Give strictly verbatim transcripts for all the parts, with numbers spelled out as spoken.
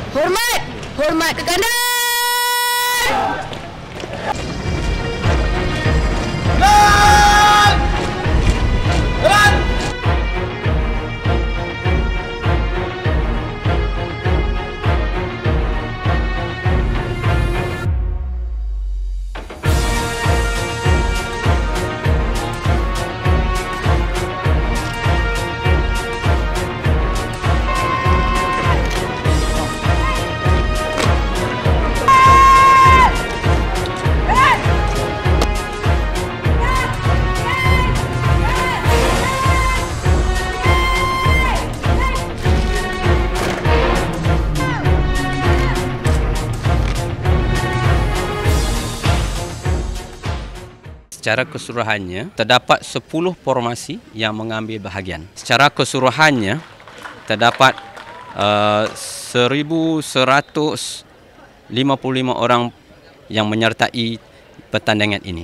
Hormat! Hormat ke kanan! Secara keseluruhannya, terdapat sepuluh formasi yang mengambil bahagian. Secara keseluruhannya, terdapat uh, seribu seratus lima puluh lima orang yang menyertai pertandingan ini.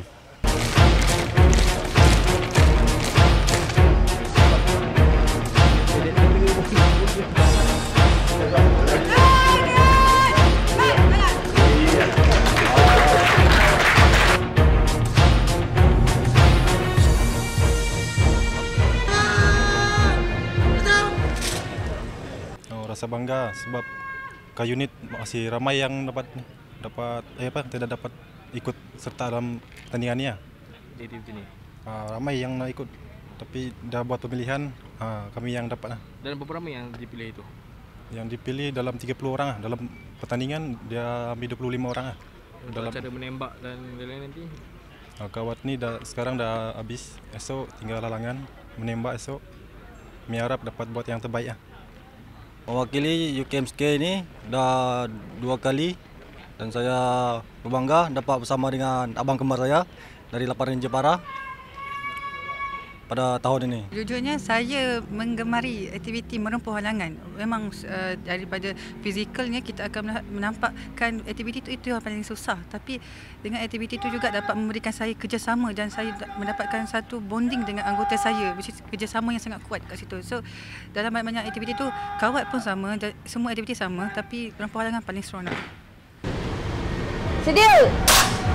Rasa bangga sebab ke unit masih ramai yang dapat dapat eh apa tidak dapat ikut serta dalam pertandingannya. Jadi begini. Uh, ramai yang nak ikut tapi dah buat pemilihan uh, kami yang dapat lah. Dan berapa ramai yang dipilih itu? Yang dipilih dalam tiga puluh orang lah. Dalam pertandingan dia ambil dua puluh lima orang lah. Dalam cara menembak dan lain-lain nanti. Uh, kawat ni dah sekarang dah habis. Esok tinggal halangan menembak esok. Kami harap dapat buat yang terbaik lah. Mewakili U K M S K ini dah dua kali dan saya berbangga dapat bersama dengan abang kembar saya dari Lapan Ranger Para pada tahun ini. Jujurnya saya menggemari aktiviti merempuh halangan. Memang uh, daripada fizikalnya kita akan menampakkan aktiviti itu itu yang paling susah. Tapi dengan aktiviti itu juga dapat memberikan saya kerjasama dan saya mendapatkan satu bonding dengan anggota saya, which is kerjasama yang sangat kuat kat situ. So dalam banyak aktiviti itu kawat pun sama, semua aktiviti sama, tapi merempuh halangan paling seronok. Sedia!